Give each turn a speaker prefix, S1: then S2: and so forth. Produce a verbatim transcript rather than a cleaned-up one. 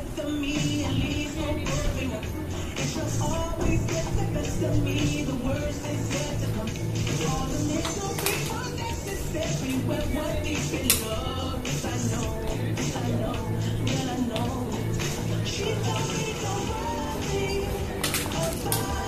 S1: best of me and leaves no growing up. It shall always get the best of me. The worst is yet to come. All the misery unnecessary when one needs in love. Yes, I know, yes, I know, well, I know. She told me don't worry about